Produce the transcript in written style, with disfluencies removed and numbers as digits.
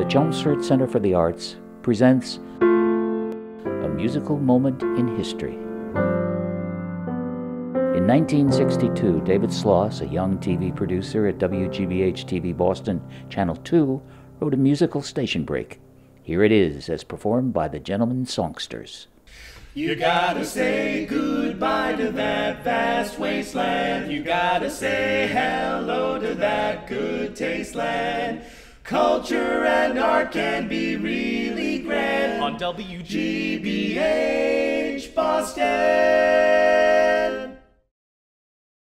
the Chelmsford Center for the Arts presents A Musical Moment in History. In 1962, David Sloss, a young TV producer at WGBH TV Boston Channel 2, wrote a musical station break. Here it is, as performed by the Gentlemen Songsters. You gotta say goodbye to that vast wasteland. You gotta say hello to that good taste land. Culture and art can be really grand on WGBH Boston.